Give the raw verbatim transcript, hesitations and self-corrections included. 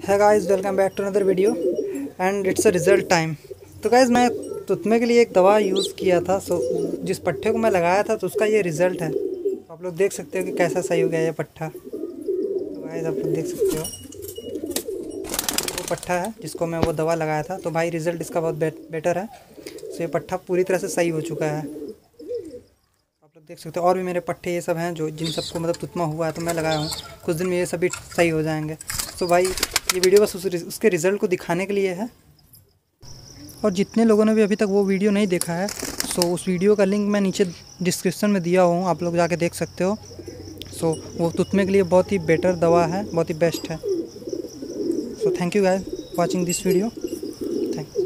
है guys, welcome back to another video and it's a result time. तो guys मैं तुतमे के लिए एक दवा यूज़ किया था। सो जिस पट्ठे को मैं लगाया था तो उसका ये रिज़ल्ट है। तो आप लोग देख सकते हो कि कैसा सही हो गया ये पट्ठा। तो गाइस आप लोग देख सकते हो वो पट्ठा है जिसको मैं वो दवा लगाया था। तो भाई रिज़ल्ट इसका बहुत बे, बेटर है। सो ये पट्ठा पूरी तरह से सही हो चुका है। आप लोग देख सकते हो और भी मेरे पट्ठे ये सब हैं जो जिन सबको मतलब तुतमा हुआ है तो मैं लगाया हूँ। कुछ दिन में ये सभी सही हो जाएंगे। तो भाई ये वीडियो बस उस उसके रिज़ल्ट को दिखाने के लिए है। और जितने लोगों ने भी अभी तक वो वीडियो नहीं देखा है सो उस वीडियो का लिंक मैं नीचे डिस्क्रिप्शन में दिया हूँ, आप लोग जाके देख सकते हो। सो वो तुतमे के लिए बहुत ही बेटर दवा है, बहुत ही बेस्ट है। So thank you guys watching this video. Thank